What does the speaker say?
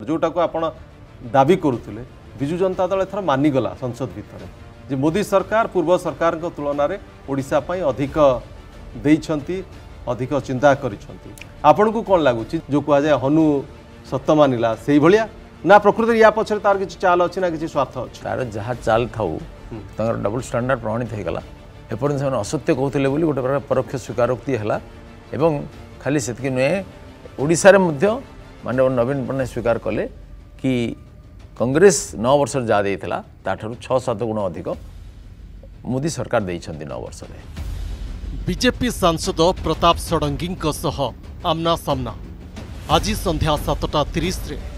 जोटा को आपण दाबी करुले विजु जनता दल एथर मानिगला संसद भितर जे मोदी सरकार पूर्व सरकार तुलन में ओडिशा पई अधिक देइछंती अधिक चिंता करिछंती आपण को कौन लगुच जो कह जाए हनु सत मानिला से भलिया ना प्रकृति या पछरे तार किछि चाल अछि ना किछि स्वार्थ अछि तार जहाँ चाल थाउ तंगर डबल स्टैंडर्ड प्रमाणित हो गला एपर्यंत से असत्य कहते बोली गोटे प्रकार परोक्ष स्वीकारोक्ति है एवं खाली से नुहे ओडिशा रे मध्य माननीय नवीन पट्टनायक स्वीकार कले कि कांग्रेस 9 वर्ष जहाँ देता ताठू 6-7 गुण अधिक मोदी सरकार देइछंती 9 वर्ष रे। बीजेपी सांसद प्रताप षडंगी आमना सामना आज संध्या 7:30